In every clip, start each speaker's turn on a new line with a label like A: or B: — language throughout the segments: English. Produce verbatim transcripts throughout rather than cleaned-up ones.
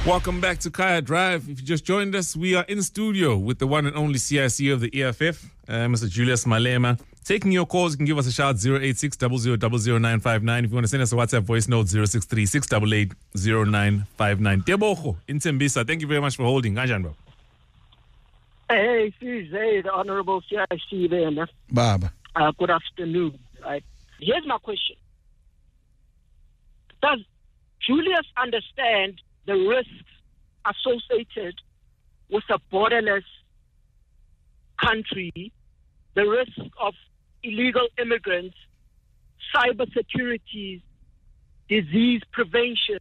A: Welcome back to Kaya Drive. If you just joined us, we are in studio with the one and only C I C of the E F F, uh, Mister Julius Malema. Taking your calls, you can give us a shout, zero eight six, zero zero zero zero nine five nine. If you want to send us a WhatsApp voice note, zero six three, six eight eight, zero nine five nine. Tebogo, in Tembisa, thank you very much for holding. Ganjan,
B: Hey, Sis, hey, the Honorable C I C there, man.
C: Baba.
B: Uh, good afternoon. Right. Here's my question. Does Julius understand the risks associated with a borderless country, the risk of illegal immigrants, cyber security, disease prevention,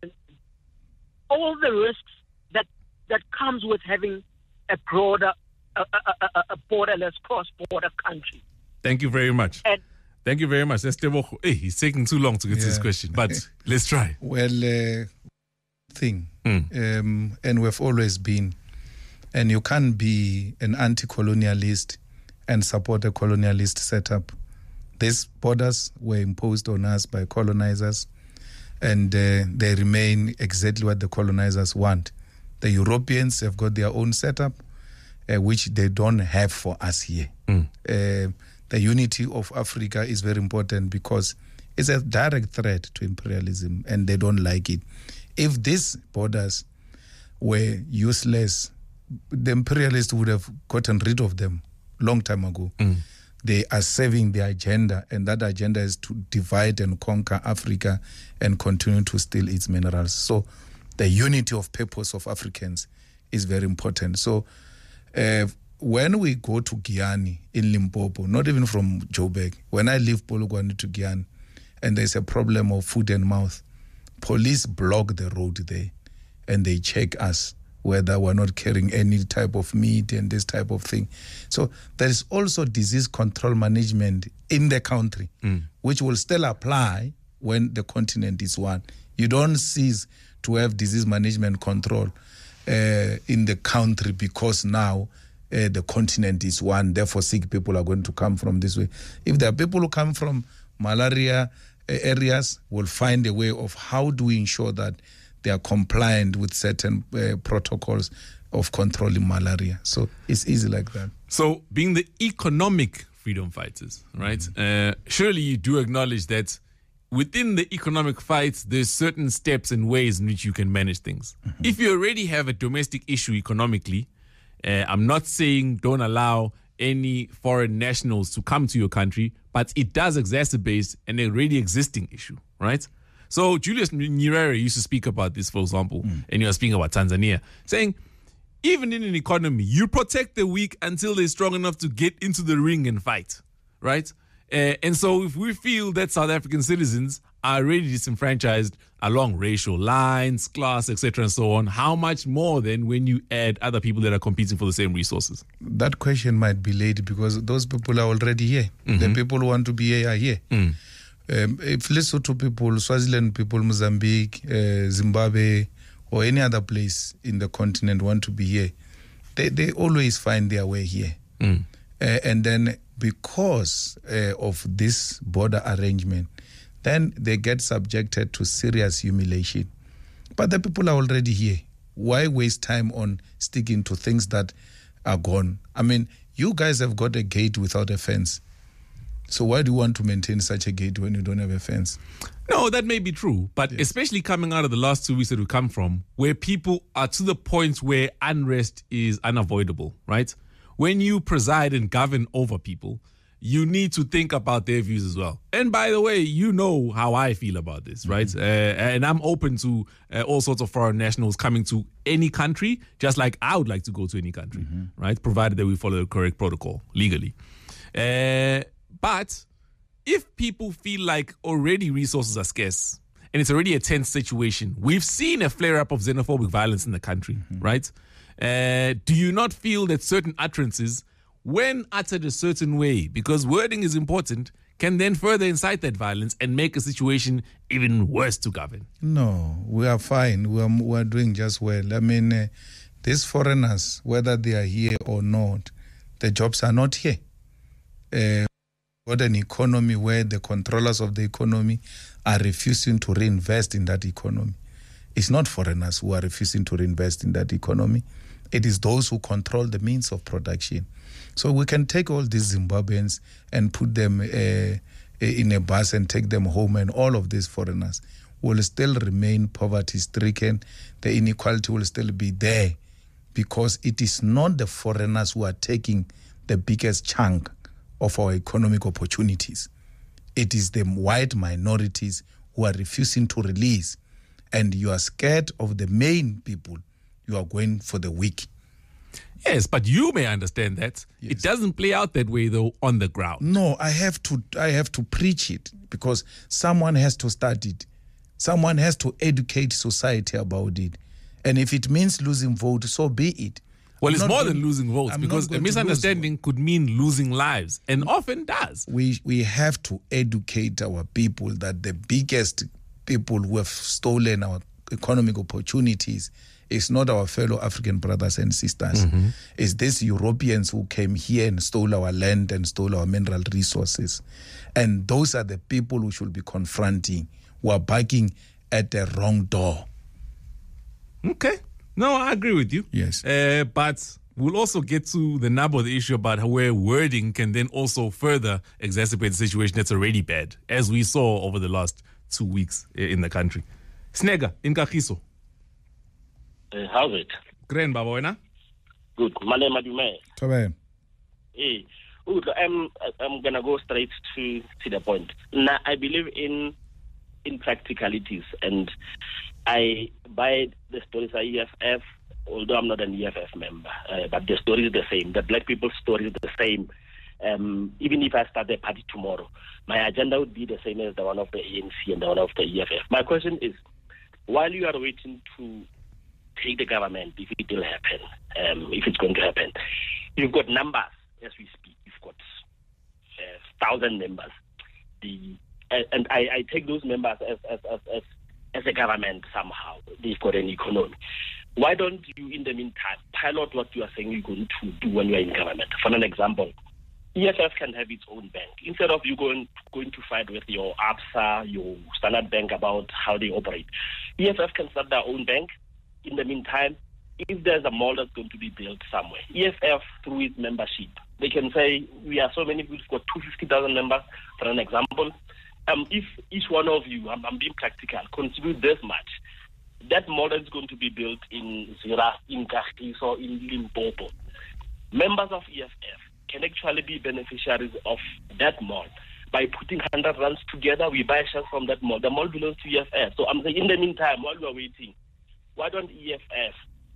B: all the risks that, that comes with having a broader, a, a, a, a borderless cross-border country?
A: Thank you very much. And Thank you very much. Hey, he's taking too long to get yeah. to this question, but let's try.
C: Well, uh, thing, mm. um, and we've always been, and you can't be an anti-colonialist and support a colonialist setup. These borders were imposed on us by colonizers, and uh, they remain exactly what the colonizers want. The Europeans have got their own setup, uh, which they don't have for us here. Mm. Uh, the unity of Africa is very important because it's a direct threat to imperialism, and they don't like it. If these borders were useless, the imperialists would have gotten rid of them long time ago. Mm. They are serving their agenda, and that agenda is to divide and conquer Africa and continue to steal its minerals. So the unity of purpose of Africans is very important. So uh, when we go to Guyana in Limpopo, not even from Joburg, when I leave Polokwane to Guyana, and there's a problem of foot and mouth, police block the road there, and they check us whether we're not carrying any type of meat and this type of thing. So there is also disease control management in the country, mm. which will still apply when the continent is one. You don't cease to have disease management control uh, in the country because now uh, the continent is one, therefore sick people are going to come from this way. If there are people who come from malaria areas, will find a way of how do we ensure that they are compliant with certain uh, protocols of controlling malaria. So it's easy like that.
A: So being the economic freedom fighters, right? Mm-hmm. Uh, surely you do acknowledge that within the economic fights, there's certain steps and ways in which you can manage things. Mm-hmm. If you already have a domestic issue economically, uh, I'm not saying don't allow any foreign nationals to come to your country, but it does exacerbate an already existing issue, right? So Julius Nyerere used to speak about this, for example, mm. and you are speaking about Tanzania, saying, even in an economy, you protect the weak until they're strong enough to get into the ring and fight, right? Uh, and so if we feel that South African citizens are already disenfranchised along racial lines, class, et cetera, and so on, how much more then when you add other people that are competing for the same resources?
C: That question might be late because those people are already here. Mm-hmm. The people who want to be here are here. Mm. Um, if Lesotho people, Swaziland people, Mozambique, uh, Zimbabwe, or any other place in the continent want to be here, they, they always find their way here. Mm. Uh, and then because uh, of this border arrangement, then they get subjected to serious humiliation. But the people are already here. Why waste time on sticking to things that are gone? I mean, you guys have got a gate without a fence. So why do you want to maintain such a gate when you don't have a fence?
A: No, that may be true. But yes. especially coming out of the last two weeks that we come from, where people are to the point where unrest is unavoidable, right? When you preside and govern over people, you need to think about their views as well. And by the way, you know how I feel about this, right? Mm-hmm. Uh, and I'm open to uh, all sorts of foreign nationals coming to any country, just like I would like to go to any country, mm-hmm. right? Provided that we follow the correct protocol legally. Uh, but if people feel like already resources are scarce and it's already a tense situation, we've seen a flare-up of xenophobic violence in the country, mm-hmm. right? Uh, do you not feel that certain utterances, when uttered a certain way, because wording is important, can then further incite that violence and make a situation even worse to govern?
C: No, we are fine. We are, we are doing just well. I mean, uh, these foreigners, whether they are here or not, the jobs are not here. Uh, got an economy where the controllers of the economy are refusing to reinvest in that economy. It's not foreigners who are refusing to reinvest in that economy. It is those who control the means of production. So we can take all these Zimbabweans and put them uh, in a bus and take them home, and all of these foreigners will still remain poverty-stricken. The inequality will still be there, because it is not the foreigners who are taking the biggest chunk of our economic opportunities. It is the white minorities who are refusing to release, and you are scared of the main people. You are going for the weak.
A: Yes, but you may understand that. Yes. It doesn't play out that way, though, on the ground.
C: No, I have to I have to preach it, because someone has to start it. Someone has to educate society about it. And if it means losing votes, so be it.
A: Well,
C: I'm
A: it's more
C: going,
A: than losing votes,
C: I'm
A: because a misunderstanding could mean losing lives, and often does.
C: We, we have to educate our people that the biggest people who have stolen our economic opportunities is not our fellow African brothers and sisters. Mm-hmm. It's these Europeans who came here and stole our land and stole our mineral resources. And those are the people who should be confronting, who are barking at the wrong door.
A: Okay. No, I agree with you.
C: Yes.
A: Uh, but we'll also get to the nub of the issue about where wording can then also further exacerbate the situation that's already bad, as we saw over the last two weeks in the country. Snega, in Kagiso.
D: Uh, how's it?
A: Grand, Baba, wena?
D: Good. Malema Dume.
C: Tobe.
D: Hey, good. I'm I'm gonna go straight to to the point. Now, I believe in in practicalities, and I buy the stories of E F F. Although I'm not an E F F member, uh, but the story is the same. The black people's story is the same. Um, even if I start the party tomorrow, my agenda would be the same as the one of the A N C and the one of the E F F. My question is, while you are waiting to take the government, if it will happen, um, if it's going to happen, you've got numbers as we speak. You've got uh, thousand members. The uh, and I, I take those members as as, as as as a government somehow. They've got an economy. Why don't you, in the meantime, pilot what you are saying you're going to do when you are in government? For an example, E F F can have its own bank. Instead of you going going to fight with your A B S A, your Standard Bank about how they operate, E F F can start their own bank. In the meantime, if there's a mall that's going to be built somewhere, E F F, through its membership, they can say, we are so many, we've got two hundred fifty thousand members, for an example. Um, if each one of you, I'm, I'm being practical, contribute this much, that mall is going to be built in Zira, in Kagiso, or in Limpopo. Members of E F F can actually be beneficiaries of that mall. By putting one hundred rands together, we buy shares from that mall. The mall belongs to E F F. So I'm saying, in the meantime, while we are waiting, why don't E F F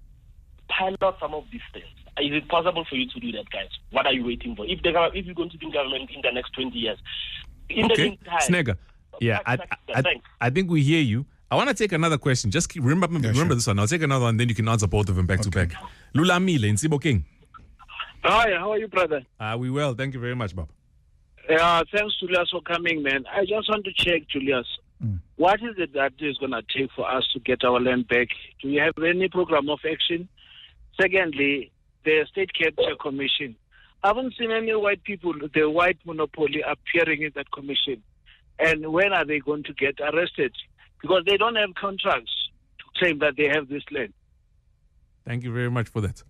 D: pilot some of these things? Is it possible for you to do that, guys? What are you waiting for? If the if you're going to be in government in the next twenty years, in
A: okay.
D: the meantime,
A: Snega. Yeah, I, I, I, I think we hear you. I want to take another question. Just keep, remember, yeah, remember sure. this one. I'll take another one, then you can answer both of them back okay. to back. Lula Mile in Sibo King.
E: Hi, how are you, brother?
A: Are uh, we well? Thank you very much, Bob.
E: Yeah, thanks, Julius, for coming, man. I just want to check, Julius. Mm. What is it that is going to take for us to get our land back? Do you have any program of action? Secondly, the State Capture Commission. I haven't seen any white people, the white monopoly, appearing in that commission. And when are they going to get arrested? Because they don't have contracts to claim that they have this land.
A: Thank you very much for that.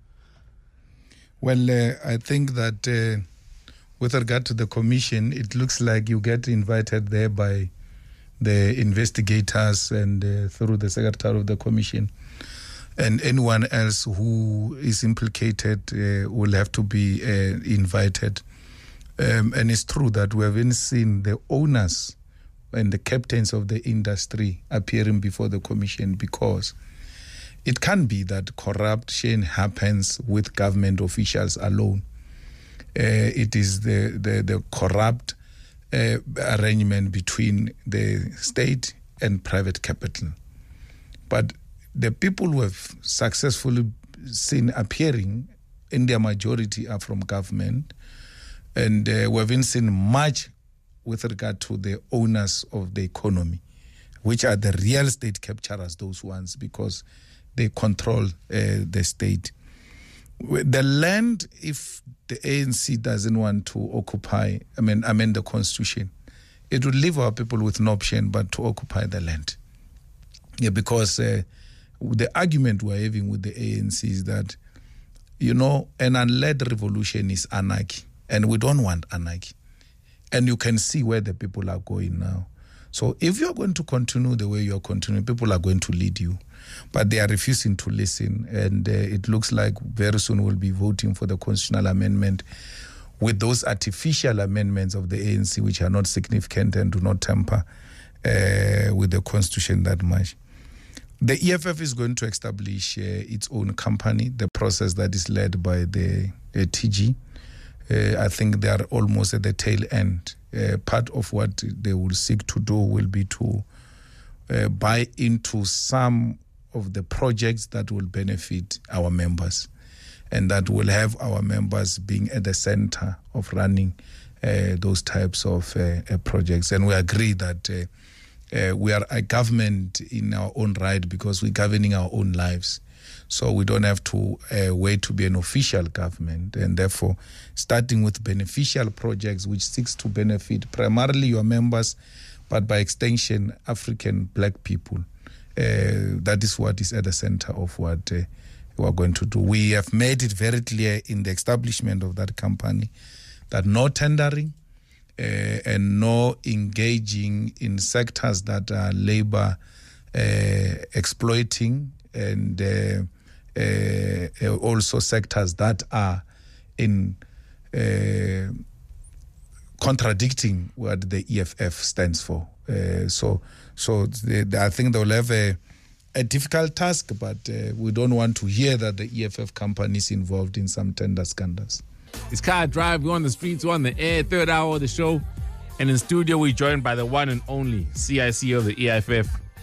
C: Well, uh, I think that uh, with regard to the commission, it looks like you get invited there by the investigators and uh, through the secretary of the commission. And anyone else who is implicated uh, will have to be uh, invited. Um, and it's true that we haven't seen the owners and the captains of the industry appearing before the commission, because it can be that corruption happens with government officials alone. Uh, it is the, the, the corrupt uh, arrangement between the state and private capital. But the people who have successfully seen appearing, in their majority, are from government. And uh, we haven't seen much with regard to the owners of the economy, which are the real state capturers, those ones, because they control uh, the state. The land, if the A N C doesn't want to occupy, I mean, amend the constitution, it would leave our people with no option but to occupy the land. Yeah, because uh, the argument we're having with the A N C is that, you know, an unled revolution is anarchy, and we don't want anarchy. And you can see where the people are going now. So if you're going to continue the way you're continuing, people are going to lead you. But they are refusing to listen. And uh, it looks like very soon we'll be voting for the constitutional amendment with those artificial amendments of the A N C, which are not significant and do not tamper uh, with the constitution that much. The E F F is going to establish uh, its own company, the process that is led by the uh, T G. Uh, I think they are almost at the tail end. Uh, part of what they will seek to do will be to uh, buy into some of the projects that will benefit our members, and that will have our members being at the center of running uh, those types of uh, uh, projects. And we agree that uh, uh, we are a government in our own right because we're governing our own lives. So we don't have to uh, wait to be an official government. And therefore, starting with beneficial projects which seeks to benefit primarily your members, but by extension, African black people. Uh, that is what is at the center of what uh, we are going to do. We have made it very clear in the establishment of that company that no tendering uh, and no engaging in sectors that are labor uh, exploiting, and uh, uh, also sectors that are in uh, contradicting what the E F F stands for. Uh, so so they, they, I think they'll have a, a difficult task, but uh, we don't want to hear that the E F F company is involved in some tender scandals.
A: It's Car Drive. We're on the streets, we're on the air, third hour of the show. And in studio, we're joined by the one and only C I C of the E F F,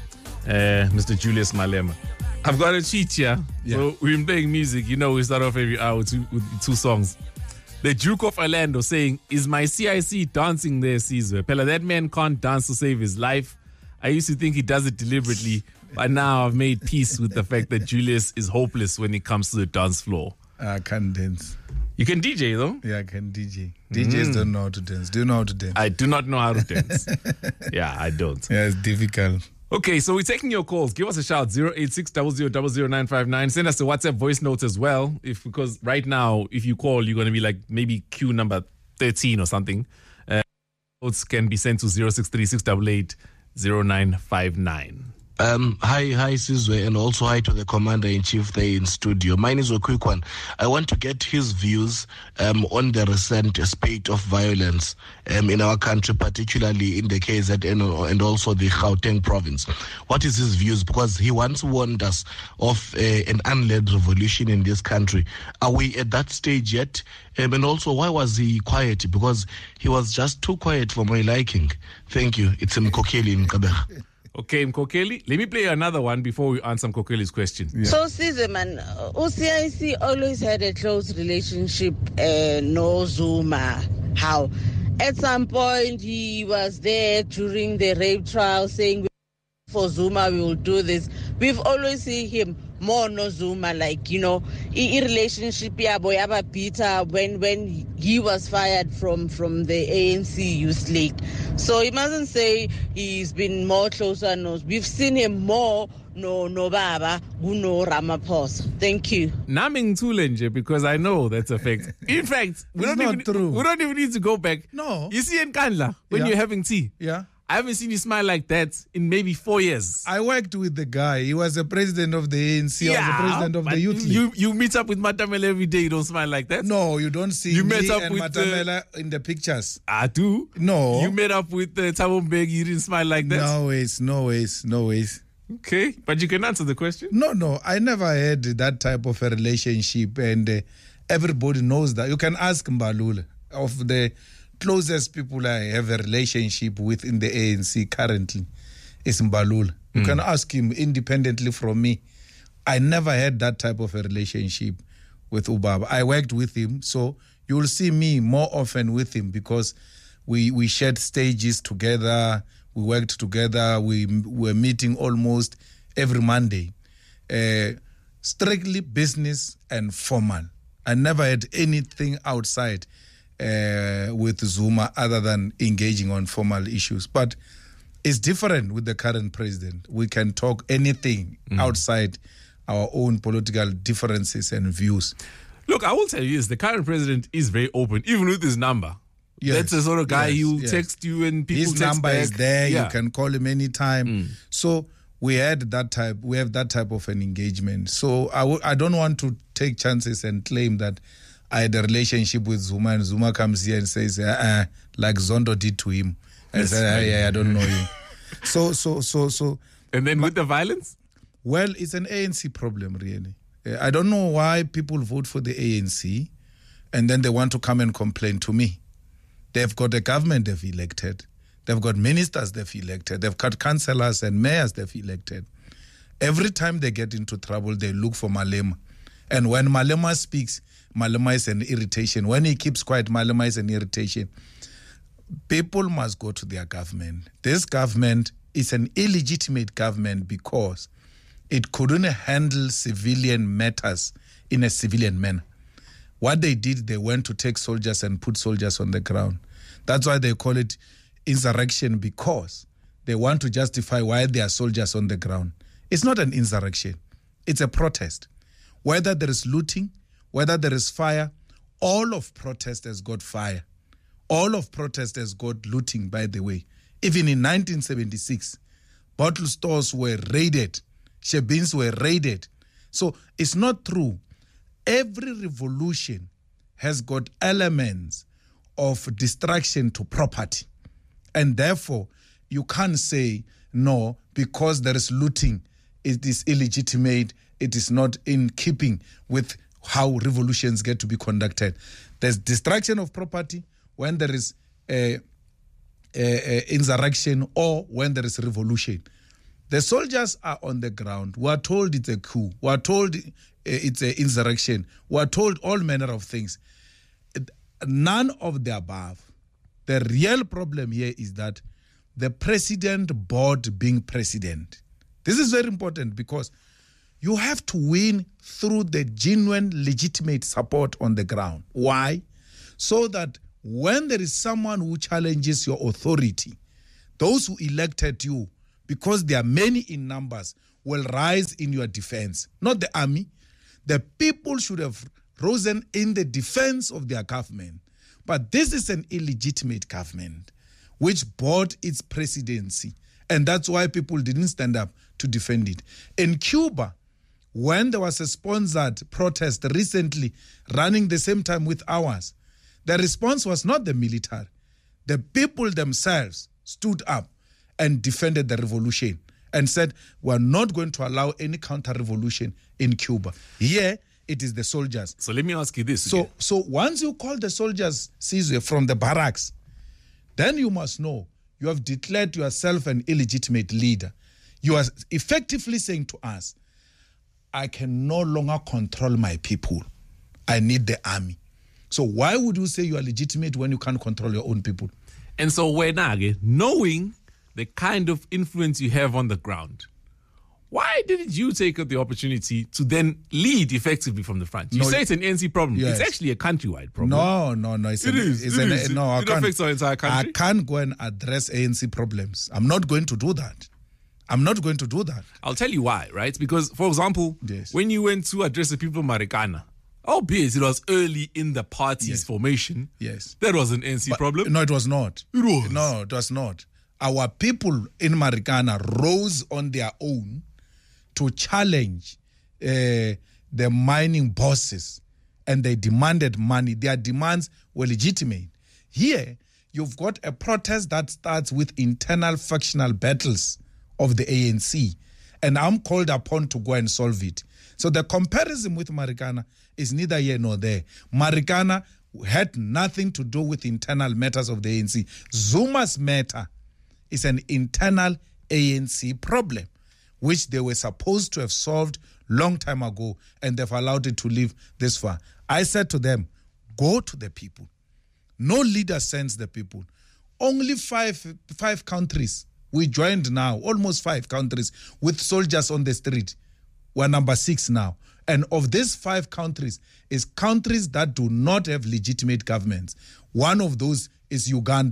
A: uh, Mister Julius Malema. I've got a cheat here. Yeah. So we've been playing music. You know, we start off every hour with two, with two songs. The Duke of Orlando saying, "Is my C I C dancing there, Caesar? Pella, that man can't dance to save his life. I used to think he does it deliberately, but now I've made peace with the fact that Julius is hopeless when it comes to the dance floor."
C: I can't dance.
A: You can D J, though?
C: Yeah, I can D J. D Js mm. don't know how to dance. Do you know how to dance?
A: I do not know how to dance. Yeah, I don't.
C: Yeah, it's difficult.
A: Okay, so we're taking your calls. Give us a shout, zero eight six, zero zero zero zero nine five nine. Send us a WhatsApp voice note as well, if because right now, if you call, you're going to be like maybe queue number thirteen or something. Uh, notes can be sent to zero six three six eight eight zero nine five nine.
F: Um, hi, hi, Sizwe, and also hi to the Commander-in-Chief there in studio. Mine is a quick one. I want to get his views um, on the recent spate of violence um, in our country, particularly in the K Z N and also the Gauteng province. What is his views? Because he once warned us of uh, an unled revolution in this country. Are we at that stage yet? Um, and also, why was he quiet? Because he was just too quiet for my liking. Thank you. It's Mkokeli in Kabeh.
A: Okay, Mkokeli, let me play another one before we answer Mkokeli's question.
G: Yeah. So, Caesar, man, O C I C always had a close relationship, uh, no Zuma. How? At some point, he was there during the rape trial saying, for Zuma, we will do this. We've always seen him more no Zuma, like, you know, in relationship, yeah, boy, Peter, when when he was fired from, from the A N C Youth League. So he mustn't say he's been more closer. No, we've seen him more no no baba, no Ramaphosa. Thank you.
A: Naming Tulenje, because I know that's a fact. In fact, we don't, even,
C: true.
A: we don't even need to go back.
C: No.
A: You see in Kandla, when
C: Yeah.
A: you're having tea.
C: Yeah.
A: I haven't seen you smile like that in maybe four years.
C: I worked with the guy. He was the president of the A N C. I was the president of the Youth League.
A: You, you meet up with Matamela every day. You don't smile like that?
C: No, you don't see
A: You
C: me
A: met up
C: and
A: with,
C: Matamela in the pictures.
A: I do.
C: No.
A: You met up with uh, Thabo Mbeki. You didn't smile like that?
C: No ways, no ways, no ways.
A: Okay, but you can answer the question.
C: No, no, I never had that type of a relationship, and uh, everybody knows that. You can ask Mbalula. Of the closest people I have a relationship with in the A N C currently is Mbalula. You mm. can ask him independently from me. I never had that type of a relationship with Ubaba. I worked with him, so you'll see me more often with him because we, we shared stages together. We worked together. We were meeting almost every Monday. Uh, strictly business and formal. I never had anything outside uh, with Zuma other than engaging on formal issues. But It's different with the current president. We can talk anything mm. outside our own political differences and views.
A: Look, I will tell you this, the current president is very open, even with his number.
C: Yes.
A: That's the sort of guy
C: yes.
A: who
C: yes.
A: text you and people
C: his
A: text
C: number
A: back.
C: is there.
A: Yeah.
C: You can call him anytime. Mm. So we had that type. We have that type of an engagement. So I w- I don't want to take chances and claim that I had a relationship with Zuma and Zuma comes here and says, uh, uh, like Zondo did to him. I
A: Yes.
C: said, hey, I don't know you. so so so so.
A: And then with the violence?
C: Well, it's an A N C problem, really. Uh, I don't know why people vote for the A N C and then they want to come and complain to me. They've got a government they've elected. They've got ministers they've elected. They've got councillors and mayors they've elected. Every time they get into trouble, they look for Malema. And when Malema speaks, Malema is an irritation. When he keeps quiet, Malema is an irritation. People must go to their government. This government is an illegitimate government because it couldn't handle civilian matters in a civilian manner. What they did, they went to take soldiers and put soldiers on the ground. That's why they call it insurrection, because they want to justify why there are soldiers on the ground. It's not an insurrection. It's a protest. Whether there is looting, whether there is fire, all of protest has got fire. All of protest has got looting, by the way. Even in nineteen seventy-six, bottle stores were raided. Shebins were raided. So it's not true. Every revolution has got elements of destruction to property. And therefore, you can't say, no, because there is looting, it is illegitimate, it is not in keeping with how revolutions get to be conducted. There's destruction of property when there is a, a, a insurrection or when there is revolution. The soldiers are on the ground. We are told it's a coup. We are told it's an insurrection. We are told all manner of things. None of the above. The real problem here is that the president bought being president. This is very important because you have to win through the genuine, legitimate support on the ground. Why? So that when there is someone who challenges your authority, those who elected you, because they are many in numbers, will rise in your defense. Not the army. The people should have risen in the defense of their government. But this is an illegitimate government which bought its presidency. And that's why people didn't stand up to defend it. In Cuba, when there was a sponsored protest recently running the same time with ours, the response was not the military. The people themselves stood up and defended the revolution and said, we're not going to allow any counter-revolution in Cuba. Here, it is the soldiers.
A: So let me ask you this.
C: So,
A: again.
C: so once you call the soldiers, Sizwe, from the barracks, then you must know you have declared yourself an illegitimate leader. You are effectively saying to us, I can no longer control my people. I need the army. So why would you say you are legitimate when you can't control your own people?
A: And so when again, knowing the kind of influence you have on the ground, why didn't you take up the opportunity to then lead effectively from the front? You
C: no,
A: say it's an N C problem.
C: Yes.
A: It's actually a countrywide problem.
C: No, no, no. It's
A: it
C: an,
A: is.
C: It's
A: it
C: an,
A: is.
C: No, I
A: it
C: can't,
A: affects our entire country.
C: I can't go and address A N C problems. I'm not going to do that. I'm not going to do that.
A: I'll tell you why, right? Because, for example,
C: yes.
A: when you went to address the people of Marikana, albeit it was early in the party's
C: yes.
A: formation,
C: yes,
A: that was an N C
C: but,
A: problem.
C: No, it was not.
A: It was.
C: No, it was not. Our people in Marikana rose on their own to challenge uh, the mining bosses, and they demanded money. Their demands were legitimate. Here, you've got a protest that starts with internal factional battles of the A N C, and I'm called upon to go and solve it. So the comparison with Marikana is neither here nor there. Marikana had nothing to do with internal matters of the A N C. Zuma's matter is an internal A N C problem, which they were supposed to have solved long time ago, and they've allowed it to live this far. I said to them, go to the people. No leader sends the people. Only five, five countries. We joined now, almost five countries, with soldiers on the street. We're number six now. And of these five countries is countries that do not have legitimate governments. One of those is Uganda.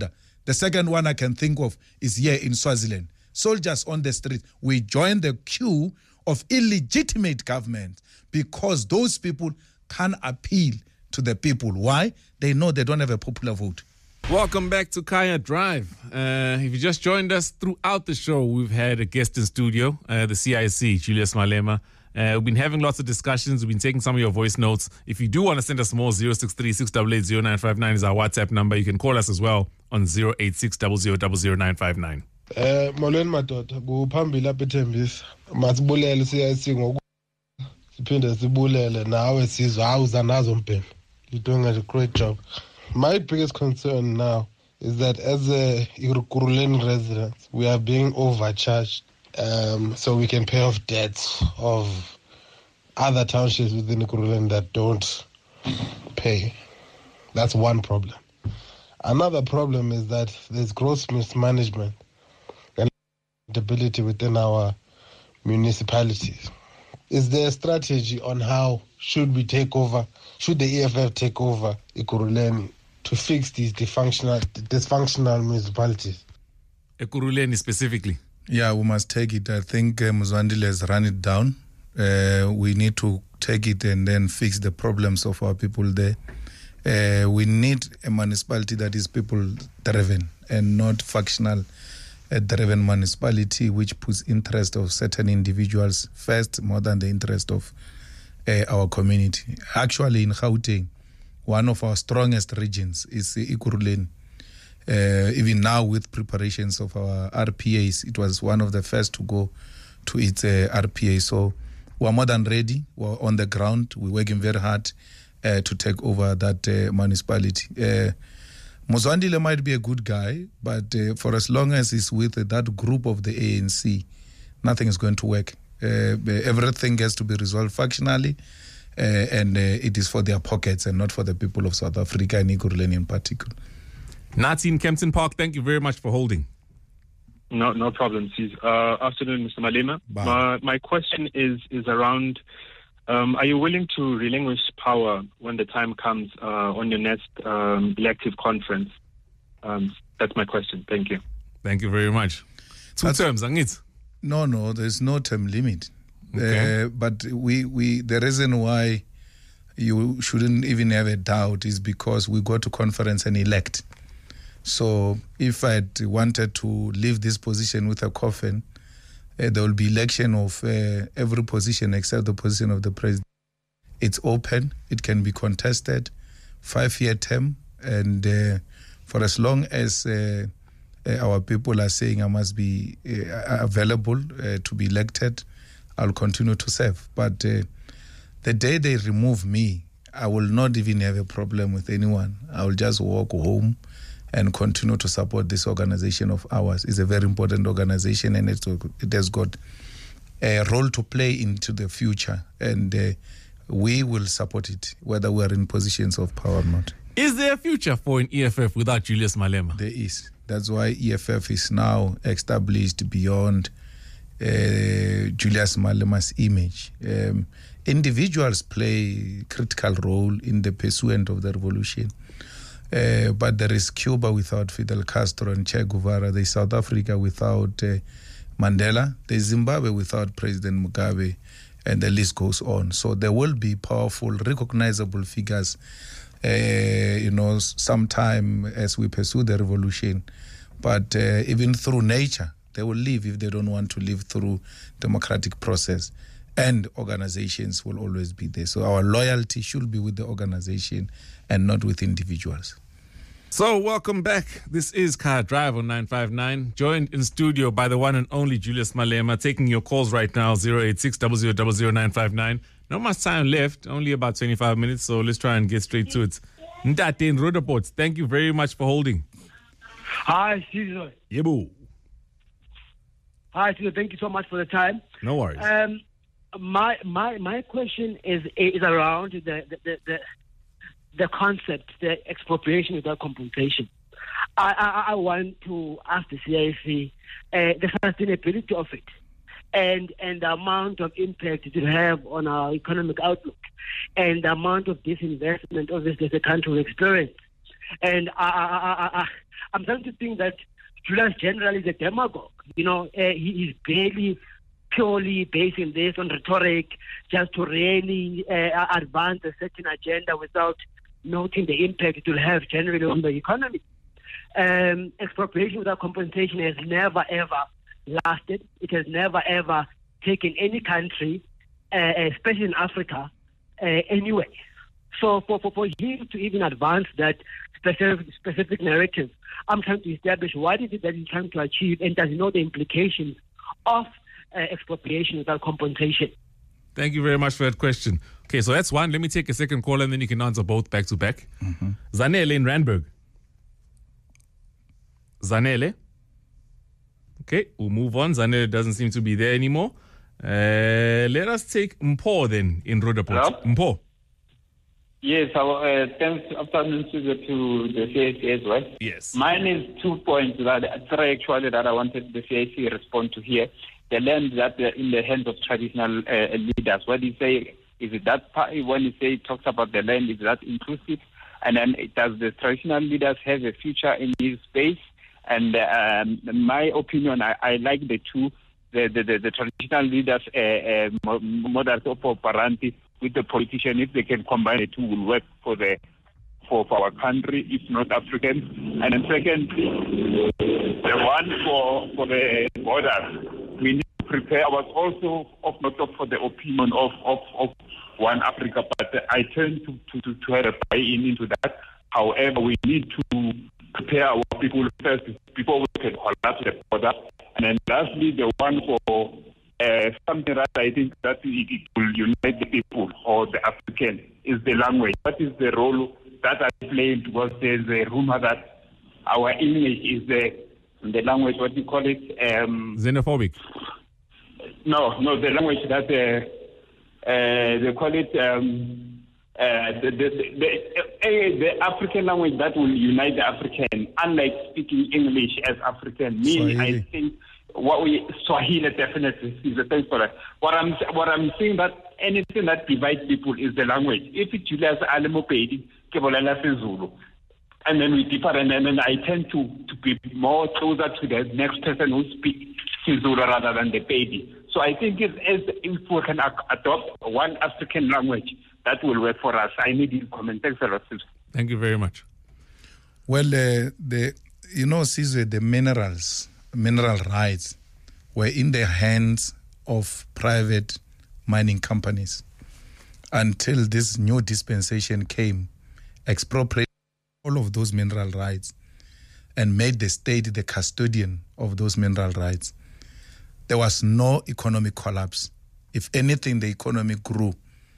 C: The second one I can think of is here in Swaziland. Soldiers on the street. We join the queue of illegitimate government because those people can appeal to the people. Why? They know they don't have a popular vote.
A: Welcome back to Kaya Drive. Uh, if you just joined us throughout the show, we've had a guest in studio, uh, the C I C, Julius Malema. Uh, we've been having lots of discussions. We've been taking some of your voice notes. If you do want to send us more, zero six three, six eight eight, zero nine five nine is our WhatsApp number. You can call us as well on zero eight six zero zero zero zero nine five nine.
F: Eh molweni madoda kuphambili apha eThembisa masibulele C I C ngoku siphinde sibulele nawe sizwe awuza nazo mbhemi. You're doing a great job. My biggest concern now is that as a Ekurhuleni residents, we are being overcharged um, so we can pay off debts of other townships within Ekurhuleni that don't pay. That's one problem. Another problem is that there's gross mismanagement and accountability within our municipalities. Is there a strategy on how should we take over, should the E F F take over Ekurhuleni to fix these dysfunctional, dysfunctional municipalities?
A: Ekurhuleni specifically?
C: Yeah, we must take it. I think uh, Muzwandile has run it down. Uh, we need to take it and then fix the problems of our people there. Uh, we need a municipality that is people-driven and not factional-driven municipality, which puts interest of certain individuals first more than the interest of uh, our community. Actually, in Gauteng, one of our strongest regions is Ekurhuleni. Uh, even now, with preparations of our R P As, it was one of the first to go to its uh, R P A. So we're more than ready. We're on the ground. We're working very hard uh, to take over that uh, municipality. Uh, Muzwandile might be a good guy, but uh, for as long as he's with uh, that group of the A N C, nothing is going to work. Uh, everything has to be resolved factionally. Uh, and uh, it is for their pockets and not for the people of South Africa and Ekurhuleni in particular.
A: Nati in Kempton Park, thank you very much for holding.
H: No, no problem. Uh, afternoon, Mister Malema. My, my question is is around: um, are you willing to relinquish power when the time comes uh, on your next um, elective conference? Um, that's my question. Thank you.
A: Thank you very much. Two that's, terms, Angit?
C: No, no, there's no term limit.
A: Okay.
C: Uh, but we, we the reason why you shouldn't even have a doubt is because we go to conference and elect. So if I wanted to leave this position with a coffin, uh, there will be election of uh, every position except the position of the president. It's open, it can be contested, five-year term, and uh, for as long as uh, uh, our people are saying I must be uh, available uh, to be elected, I'll continue to serve. But uh, the day they remove me, I will not even have a problem with anyone. I will just walk home and continue to support this organization of ours. It's a very important organization, and it's, it has got a role to play into the future. And uh, we will support it, whether we are in positions of power or not.
A: Is there a future for an E F F without Julius Malema?
C: There is. That's why E F F is now established beyond Uh, Julius Malema's image. Um, individuals play a critical role in the pursuit of the revolution. Uh, but there is Cuba without Fidel Castro and Che Guevara. There is South Africa without uh, Mandela. There is Zimbabwe without President Mugabe, and the list goes on. So there will be powerful, recognizable figures, uh, you know, sometime as we pursue the revolution. But uh, even through nature, they will leave if they don't want to live through democratic process. And organizations will always be there. So our loyalty should be with the organization and not with individuals.
A: So welcome back. This is Car Drive on nine five nine, joined in studio by the one and only Julius Malema, taking your calls right now, zero eight six zero zero zero zero nine five nine. Not much time left, only about twenty-five minutes, so let's try and get straight to it. Ndate in Rudderport, thank you very much for holding.
I: Hi, Caesar.
A: Yebu.
I: Hi, Caesar. Thank you so much for the time.
A: No worries.
I: Um, my my my question is is around the the the, the, the concept, the expropriation without compensation. I, I I want to ask the C I C uh, the sustainability of it, and and the amount of impact it will have on our economic outlook, and the amount of disinvestment obviously the country will experience. And I, I, I, I'm starting to think that Julius General is a demagogue. You know, uh, he is barely purely basing this on rhetoric just to really uh, advance a certain agenda without noting the impact it will have generally on the economy. Um, expropriation without compensation has never, ever lasted. It has never, ever taken any country, uh, especially in Africa, uh, anyway. So for, for, for him to even advance that specific, specific narrative, I'm trying to establish what is it that he's trying to achieve, and does he know the implications of uh, expropriation without compensation?
A: Thank you very much for that question. Okay, so that's one. Let me take a second call and then you can answer both back to back. Mm-hmm. Zanele in Randburg. Zanele. Okay, we'll move on. Zanele doesn't seem to be there anymore. Uh, let us take Mpo then in Rhodoport. Mpo.
J: Yes, uh, thanks afternoon to the, to the C I C as well.
A: Yes.
J: Mine is two points, that three actually, that I wanted the C I C to respond to here. The land that uh, in the hands of traditional uh, leaders. What do you say? Is it that part, when you say talks about the land, is that inclusive? And then does the traditional leaders have a future in this space? And um, in my opinion, I, I like the two, the the, the, the traditional leaders, uh, uh, models of operandi with the politician. If they can combine the two, will work for the for, for our country, if not African. And then secondly, the one for for the borders. We need to prepare ourselves also of not for the opinion of, of, of one Africa, but I turn to, to, to, to have a buy-in into that. However, we need to prepare our people first before we can collapse the border. And then lastly, the one for uh, something that I think that it will unite the people or the African is the language. What is the role that I played? Because there's a rumor that our English is the the language, what do you call it? Um,
A: Xenophobic.
J: No, no, the language that uh, uh, they call it um, uh, the, the, the, the, the African language that will unite the African, unlike speaking English as African. Me, Swahili. I think what we Swahili definitely is the thing for that. What I'm what I'm saying that anything that divides people is the language. If it's Julius Alemopedi, Kebolela Zulu. And then we differ, and then I tend to, to be more closer to the next person who speaks Zulu rather than the baby. So I think if, if we can adopt one African language, that will work for us. I need your comment. Thanks a lot.
A: Thank you very much.
C: Well, uh, the you know, Sizwe, the minerals, mineral rights were in the hands of private mining companies until this new dispensation came, expropriated all of those mineral rights and made the state the custodian of those mineral rights. There was no economic collapse. If anything, the economy grew.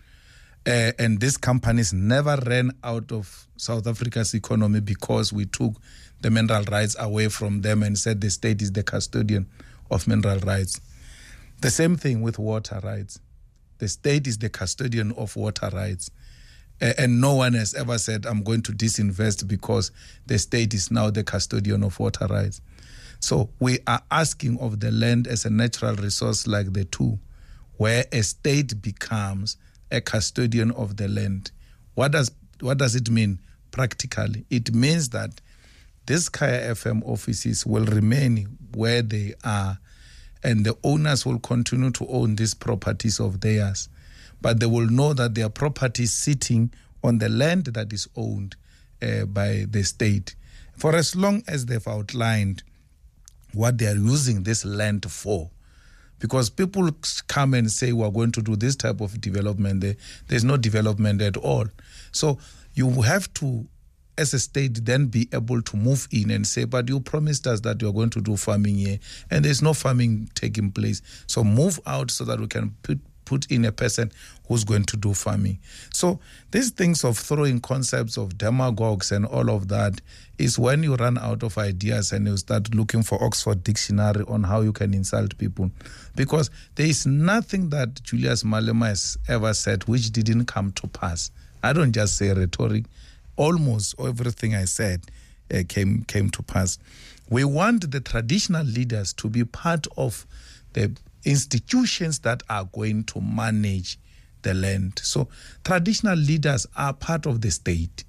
C: Uh, and these companies never ran out of South Africa's economy because we took the mineral rights away from them and said the state is the custodian of mineral rights. The same thing with water rights. The state is the custodian of water rights. And no one has ever said, I'm going to disinvest because the state is now the custodian of water rights. So we are asking of the land as a natural resource like the two, where a state becomes a custodian of the land. What does what does it mean practically? It means that these Kaya F M offices will remain where they are, and the owners will continue to own these properties of theirs. But they will know that their property is sitting on the land that is owned uh, by the state. For as long as they've outlined what they are using this land for, because people come and say, we're going to do this type of development. There, there's no development at all. So you have to, as a state, then be able to move in and say, but you promised us that you're going to do farming here, and there's no farming taking place. So move out so that we can put put in a person who's going to do farming. So these things of throwing concepts of demagogues and all of that is when you run out of ideas and you start looking for Oxford Dictionary on how you can insult people. Because there is nothing that Julius Malema has ever said which didn't come to pass. I don't just say rhetoric. Almost everything I said uh, came came to pass. We want the traditional leaders to be part of the institutions that are going to manage the land. So traditional leaders are part of the state.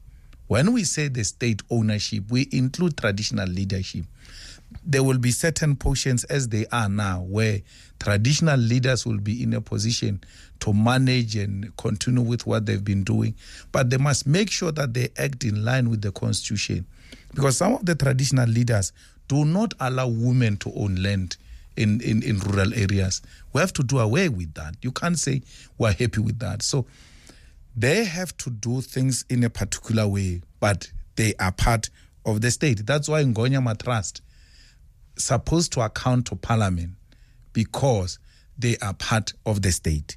C: When we say the state ownership, we include traditional leadership. There will be certain portions as they are now where traditional leaders will be in a position to manage and continue with what they've been doing. But they must make sure that they act in line with the constitution. Because some of the traditional leaders do not allow women to own land in, in, in rural areas. We have to do away with that. You can't say we're happy with that. So they have to do things in a particular way, but they are part of the state. That's why Ngonyama Trust supposed to account to Parliament, because they are part of the state.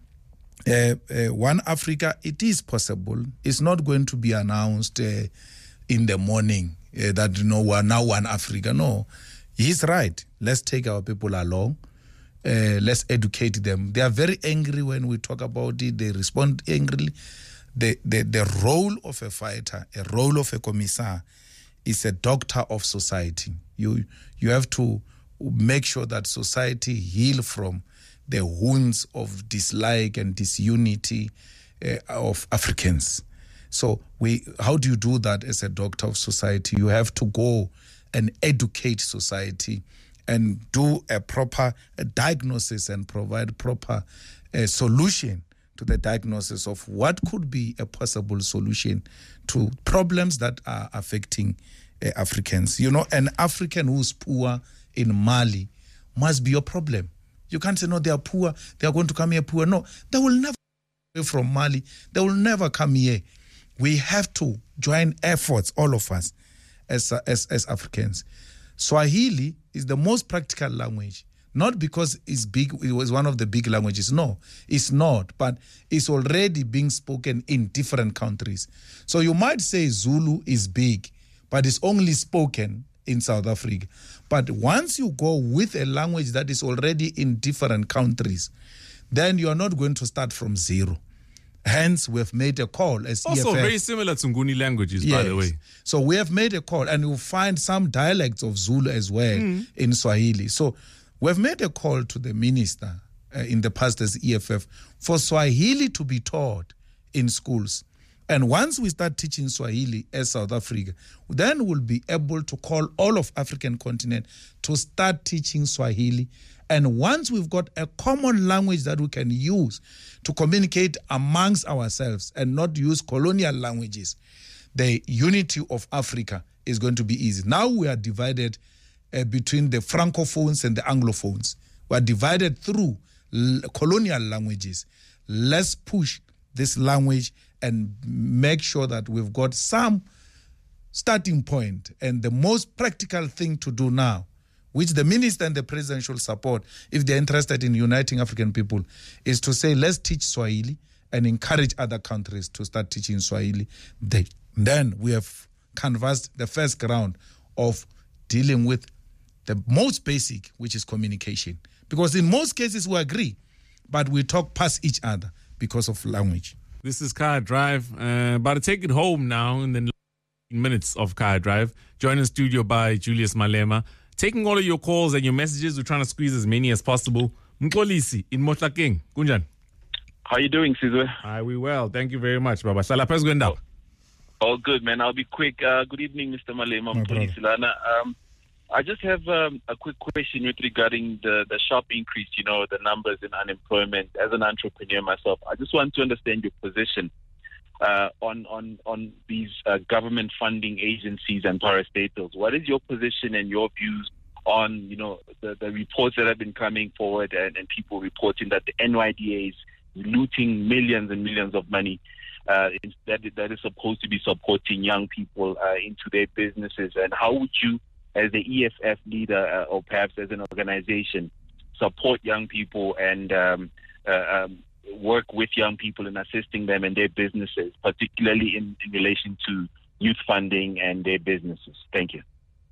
C: Uh, uh, One Africa, it is possible. It's not going to be announced uh, in the morning uh, that, you know, we're now One Africa. No, he's right. Let's take our people along. Uh, let's educate them. They are very angry when we talk about it. They respond angrily. The, the, the role of a fighter, a role of a commissar, is a doctor of society. You you have to make sure that society heal from the wounds of dislike and disunity uh, of Africans. So we, how do you do that as a doctor of society? You have to go and educate society and do a proper uh, diagnosis and provide proper uh, solution to the diagnosis of what could be a possible solution to problems that are affecting uh, Africans. You know, an African who's poor in Mali must be your problem. You can't say, no, they are poor, they are going to come here poor. No, they will never come from Mali. They will never come here. We have to join efforts, all of us, as, as, as Africans. Swahili is the most practical language, not because it's big, it was one of the big languages. No, it's not, but it's already being spoken in different countries. So you might say Zulu is big, but it's only spoken in South Africa. But once you go with a language that is already in different countries, then you are not going to start from zero. Hence, we've made a call as
A: also
C: E F F.
A: Very similar to Nguni languages,
C: Yes.
A: by the way.
C: So we have made a call, and you'll find some dialects of Zulu as well
A: Mm.
C: in Swahili. So we've made a call to the minister uh, in the past as E F F for Swahili to be taught in schools. And once we start teaching Swahili as South Africa, then we'll be able to call all of African continent to start teaching Swahili. And once we've got a common language that we can use to communicate amongst ourselves and not use colonial languages, the unity of Africa is going to be easy. Now we are divided uh, between the Francophones and the Anglophones. We are divided through l- colonial languages. Let's push this language and make sure that we've got some starting point. And the most practical thing to do now, which the minister and the president should support if they're interested in uniting African people, is to say, let's teach Swahili and encourage other countries to start teaching Swahili. They, then we have canvassed the first ground of dealing with the most basic, which is communication. Because in most cases we agree, but we talk past each other because of language.
A: This is Kaya Drive. Uh, about to take it home now in the minutes of Kaya Drive. Joined in studio by Julius Malema. Taking all of your calls and your messages. We're trying to squeeze as many as possible. Mkolisi in Motlakeng. Kunjan.
K: How you doing, Sizwe?
A: Hi, we well. Thank you very much, Baba. Salapes going down.
K: All good, man. I'll be quick. Uh, good evening, Mister Malema. Mkolisi Lana. Um, I just have um, a quick question with regarding the, the sharp increase, you know, the numbers in unemployment. As an entrepreneur myself, I just want to understand your position uh, on, on, on these uh, government funding agencies and parastatals. What is your position and your views on, you know, the, the reports that have been coming forward and, and people reporting that the N Y D A is looting millions and millions of money uh, that, that is supposed to be supporting young people uh, into their businesses? And how would you, as the E F F leader uh, or perhaps as an organization, support young people and um, uh, um, work with young people in assisting them in their businesses, particularly in, in relation to youth funding and their businesses? Thank you.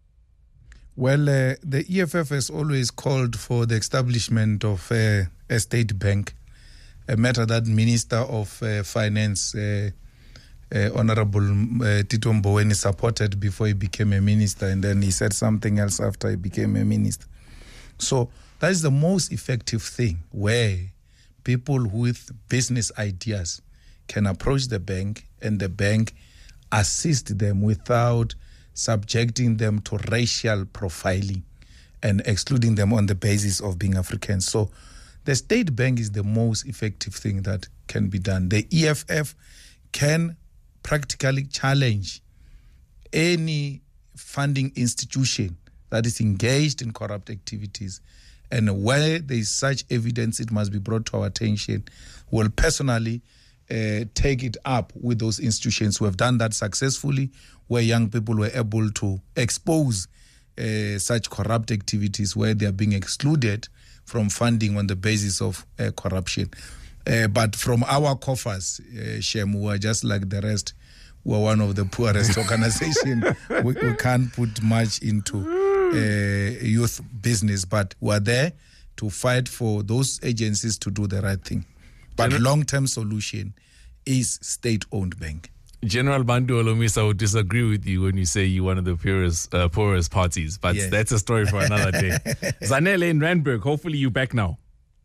C: Well, uh, the E F F has always called for the establishment of uh, a state bank, a matter that Minister of uh, Finance, uh, uh, Honorable uh, Tito Mboweni, supported before he became a minister, and then he said something else after he became a minister. So that is the most effective thing, where people with business ideas can approach the bank, and the bank assist them without subjecting them to racial profiling and excluding them on the basis of being African. So the state bank is the most effective thing that can be done. The E F F can practically challenge any funding institution that is engaged in corrupt activities, and where there is such evidence, it must be brought to our attention. We'll personally uh, take it up with those institutions who have done that successfully, where young people were able to expose uh, such corrupt activities, where they are being excluded from funding on the basis of uh, corruption. Uh, but from our coffers, uh, Shem, we are just like the rest. We're one of the poorest organizations. we, we can't put much into uh, youth business, but we're there to fight for those agencies to do the right thing. But General- long-term solution is state-owned bank.
A: General Bandu Olomisa would disagree with you when you say you're one of the poorest, uh, poorest parties, but yes. That's a story for another day. Zanele in Randburg, hopefully you're back now.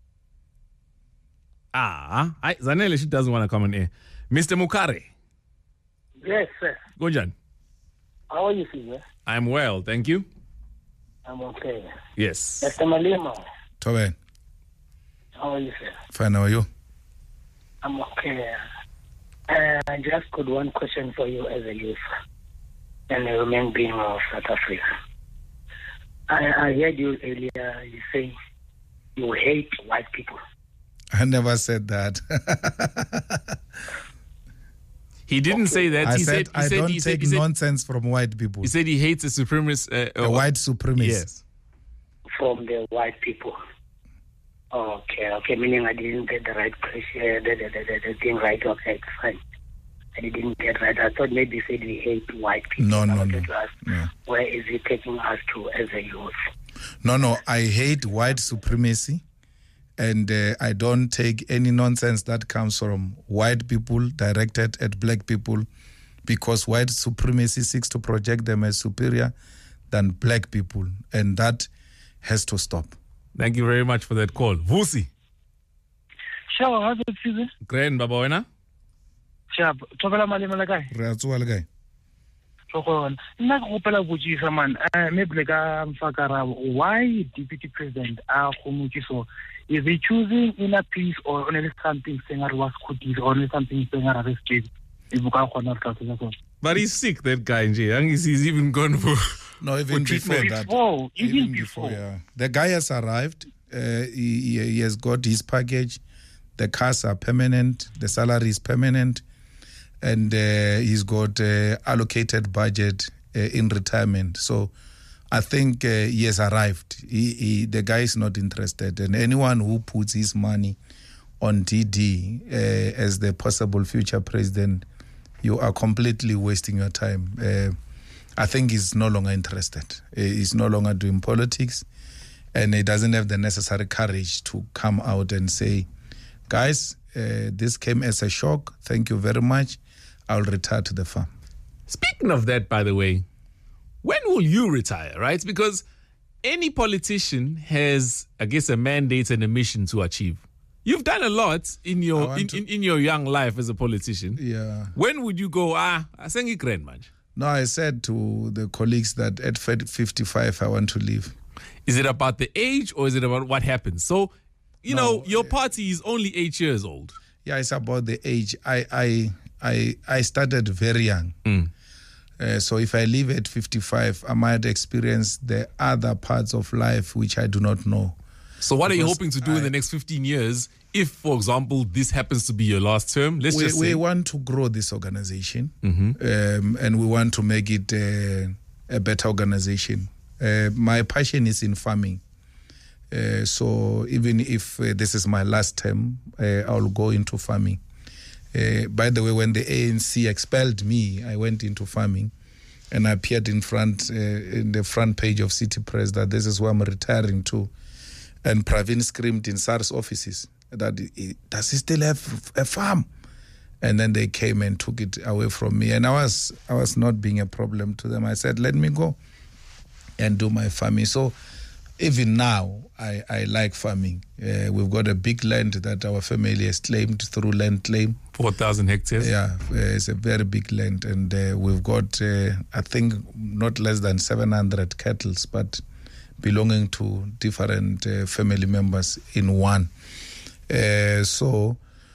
A: Ah, I, Zanele, she doesn't want to come on air. Mister Mukare.
L: Yes, sir.
A: Gojan.
L: How are you, sir?
A: I'm well, thank you.
L: I'm okay.
A: Yes.
L: Mister Malema.
C: Tobe.
L: How are you, sir?
C: Fine, how are you?
L: I'm okay. Uh, I just got one question for you as a youth and a human being of South Africa. I, I heard you earlier, you say you hate white people.
C: I never said that.
A: He didn't
L: okay.
A: say that.
C: I
A: he
C: said,
A: said he
C: I
A: said,
C: don't
A: he
C: take
A: said, he said,
C: nonsense from white people.
A: He said he hates a supremacist. Uh,
C: a
A: uh,
C: white supremacist.
A: Yes.
L: From the white people. Okay, okay, meaning I didn't get the right question, the, the, the, the thing right. Okay, fine. I didn't get right. I thought maybe you said we hate white people.
C: No, no,
L: I
C: no.
L: to ask,
C: no.
L: Where is it taking us to as a youth?
C: No, no, I hate white supremacy, and uh, I don't take any nonsense that comes from white people directed at black people, because white supremacy seeks to project them as superior than black people, and that has to stop.
A: Thank you very much for that call. Vusi.
M: Sure, how's it feeling?
A: Great, Baba Wena.
M: Sure, Tobela Malema la guy.
C: Ratsuwa le guy.
M: So, nna go pela botsisa man, eh maybe le ka mfakara, why Deputy President a khomotso? Is he choosing inner peace or only something saying I was kutile or only something saying I was scared?
A: But he's sick, that guy, Nje. He's, he's even gone for
C: no, even
A: for
C: before that.
M: Before, even,
C: even
M: before.
C: before, yeah. The guy has arrived. Uh, he, he has got his package. The cars are permanent. The salary is permanent, and uh, he's got uh, allocated budget uh, in retirement. So, I think uh, he has arrived. He, he, the guy is not interested, and anyone who puts his money on D D uh, as the possible future president, you are completely wasting your time. Uh, I think he's no longer interested. Uh, he's no longer doing politics, and he doesn't have the necessary courage to come out and say, guys, uh, this came as a shock. Thank you very much. I'll retire to the farm.
A: Speaking of that, by the way, when will you retire, right? Because any politician has, I guess, a mandate and a mission to achieve. You've done a lot in your in, in, in your young life as a politician.
C: Yeah.
A: When would you go, ah, I sang it grand, man?
C: No, I said to the colleagues that at fifty-five, I want to leave.
A: Is it about the age or is it about what happens? So, you
C: no,
A: know, your party is only eight years old.
C: Yeah, it's about the age. I I I, I started very young.
A: Mm.
C: Uh, so if I leave at fifty-five, I might experience the other parts of life which I do not know.
A: So what because are you hoping to do I, in the next fifteen years if, for example, this happens to be your last term? Let's
C: we,
A: just say.
C: We want to grow this organization,
A: mm-hmm.
C: um, and we want to make it uh, a better organization. Uh, my passion is in farming. Uh, so even if uh, this is my last term, uh, I'll go into farming. Uh, by the way, when the A N C expelled me, I went into farming, and I appeared in front uh, in the front page of City Press that this is where I'm retiring to. And Pravin screamed in SARS offices that, does he still have a farm? And then they came and took it away from me. And I was I was not being a problem to them. I said, let me go and do my farming. So even now, I, I like farming. Uh, we've got a big land that our family has claimed through land claim.
A: four thousand hectares?
C: Yeah, uh, it's a very big land. And uh, we've got, uh, I think, not less than seven hundred cattle, but belonging to different uh, family members in one. Uh, so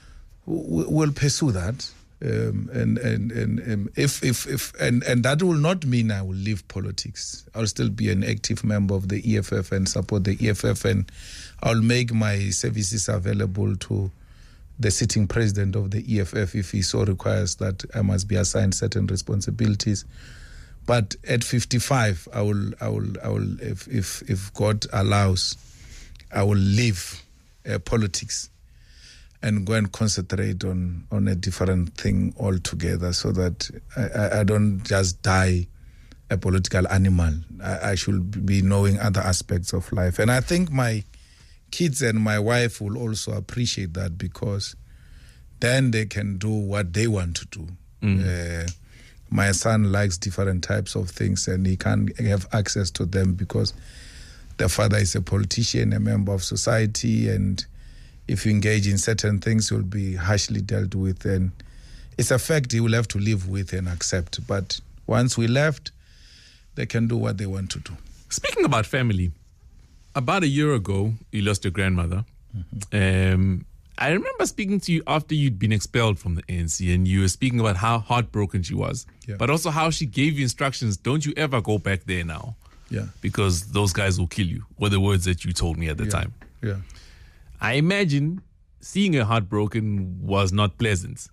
C: we'll pursue that. Um, and and and um, if if if and, and that will not mean I will leave politics. I'll still be an active member of the E F F and support the E F F, and I'll make my services available to the sitting president of the E F F if he so requires that I must be assigned certain responsibilities. But at fifty-five, I will I will I will if if if God allows, I will leave uh, politics and go and concentrate on, on a different thing altogether, so that I, I don't just die a political animal. I, I should be knowing other aspects of life. And I think my kids and my wife will also appreciate that, because then they can do what they want to do. Mm. Uh, my son likes different types of things, and he can't have access to them because the father is a politician, a member of society, and if you engage in certain things, you'll be harshly dealt with. And it's a fact he will have to live with and accept. But once we left, they can do what they want to do.
A: Speaking about family, about a year ago, you lost your grandmother. Mm-hmm. Um, I remember speaking to you after you'd been expelled from the A N C, and you were speaking about how heartbroken she was, yeah. but also how she gave you instructions, don't you ever go back there now.
C: Yeah.
A: Because those guys will kill you, were the words that you told me at the
C: yeah.
A: time.
C: Yeah.
A: I imagine seeing her heartbroken was not pleasant.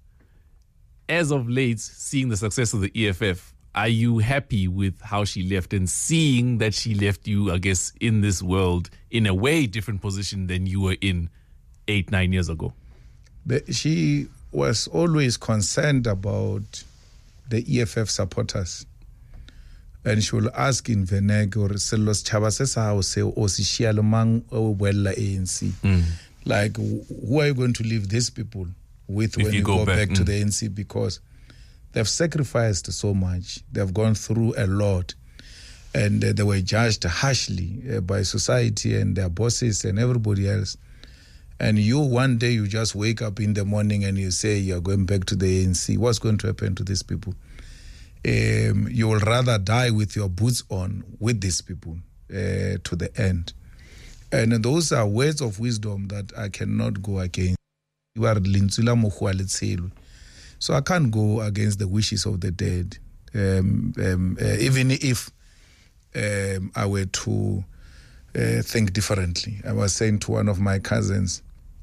A: As of late, seeing the success of the E F F, are you happy with how she left, and seeing that she left you, I guess, in this world in a way different position than you were in eight, nine years ago?
C: But she was always concerned about the E F F supporters. And she will ask in Veneg or Selos Chavasesa or say, O Sishialomang or Wella A N C. Like, who are you going to leave these people with if when you, you go, go back, back mm. to the A N C? Because they've sacrificed so much. They've gone through a lot. And uh, they were judged harshly uh, by society and their bosses and everybody else. And you, one day, you just wake up in the morning and you say you're going back to the A N C. What's going to happen to these people? Um, you will rather die with your boots on with these people uh, to the end. And those are words of wisdom that I cannot go against. So I can't go against the wishes of the dead. Um, um, uh, even if um, I were to uh, think differently. I was saying to one of my cousins,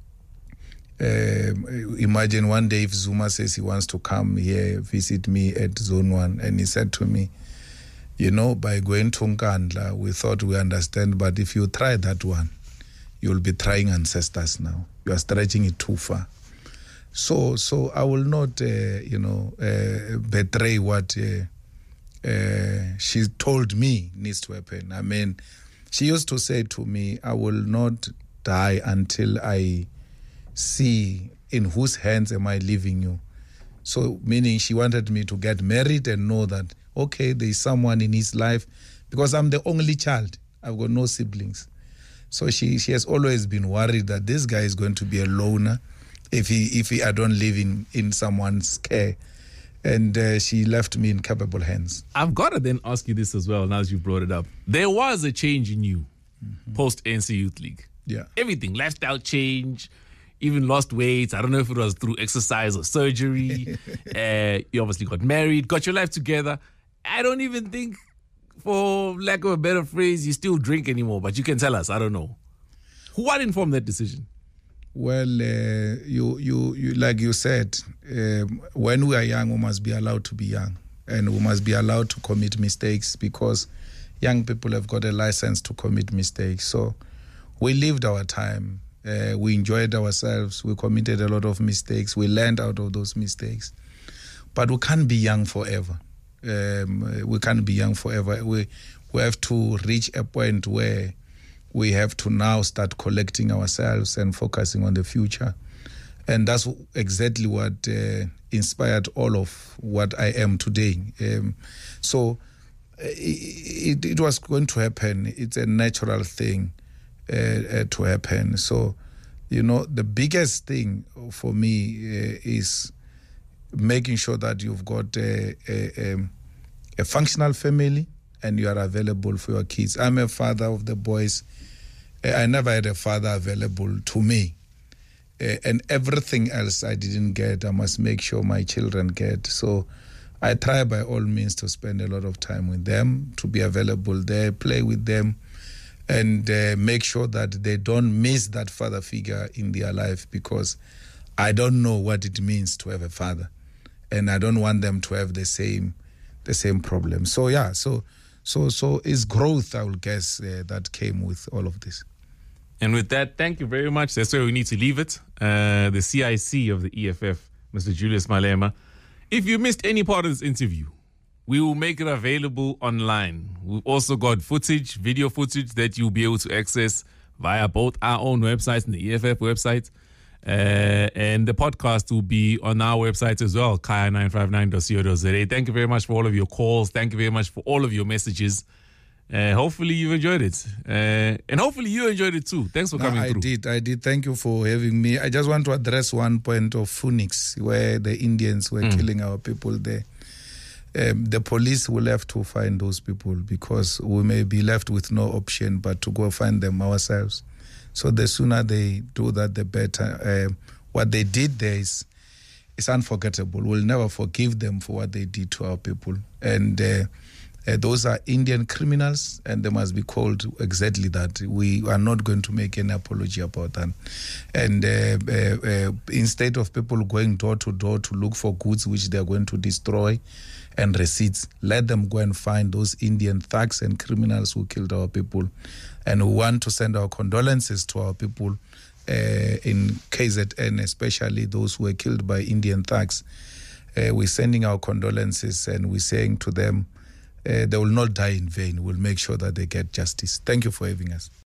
C: Uh, imagine one day if Zuma says he wants to come here, visit me at Zone one, and he said to me, you know, by going to Nkandla, we thought we understand, but if you try that one, you'll be trying ancestors now. You are stretching it too far. So so I will not, uh, you know, uh, betray what uh, uh, she told me needs to happen. I mean, she used to say to me, I will not die until I see in whose hands am I leaving you. So meaning she wanted me to get married and know that, okay, there is someone in his life, because I'm the only child. I've got no siblings. So she, she has always been worried that this guy is going to be a loner if he if he I don't live in, in someone's care. And uh, she left me in capable hands.
A: I've got to then ask you this as well, now as you brought it up. There was a change in you mm-hmm. post-A N C Youth League.
C: Yeah.
A: Everything, lifestyle change, even lost weight. I don't know if it was through exercise or surgery. uh, you obviously got married, got your life together. I don't even think, for lack of a better phrase, you still drink anymore, but you can tell us. I don't know. What informed that decision?
C: Well, uh, you, you, you, like you said, um, when we are young, we must be allowed to be young, and we must be allowed to commit mistakes, because young people have got a license to commit mistakes. So we lived our time. Uh, we enjoyed ourselves. We committed a lot of mistakes. We learned out of those mistakes. But we can't be young forever. Um, we can't be young forever. We, we have to reach a point where we have to now start collecting ourselves and focusing on the future. And that's exactly what uh, inspired all of what I am today. Um, so it, it was going to happen. It's a natural thing uh, uh, to happen. So, you know, the biggest thing for me uh, is making sure that you've got a, a, a functional family and you are available for your kids. I'm a father of the boys. I never had a father available to me. Uh, and everything else I didn't get, I must make sure my children get. So I try by all means to spend a lot of time with them, to be available there, play with them, and uh, make sure that they don't miss that father figure in their life, because I don't know what it means to have a father, and I don't want them to have the same the same problem. So yeah, so so so it's growth, I would guess, uh, that came with all of this.
A: And with that, thank you very much. That's where we need to leave it. Uh, the C I C of the E F F, Mister Julius Malema. If you missed any part of this interview, we will make it available online. We've also got footage, video footage that you'll be able to access via both our own websites and the E F F website. Uh, and the podcast will be on our website as well, kaya nine five nine dot co dot za. Thank you very much for all of your calls. Thank you very much for all of your messages. Uh, hopefully you enjoyed it. Uh, and hopefully you enjoyed it too. Thanks for
C: no,
A: coming
C: I
A: through.
C: I did. I did. Thank you for having me. I just want to address one point of Phoenix, where the Indians were mm. killing our people there. Um, the police will have to find those people, because we may be left with no option but to go find them ourselves. So the sooner they do that, the better. Uh, what they did there is, is unforgettable. We'll never forgive them for what they did to our people. And uh, Uh, those are Indian criminals, and they must be called exactly that. We are not going to make any apology about that. And uh, uh, uh, instead of people going door to door to look for goods which they are going to destroy and receipts, let them go and find those Indian thugs and criminals who killed our people. And we want to send our condolences to our people uh, in K Z N, especially those who were killed by Indian thugs. Uh, we're sending our condolences, and we're saying to them, Uh, they will not die in vain. We'll make sure that they get justice. Thank you for having us.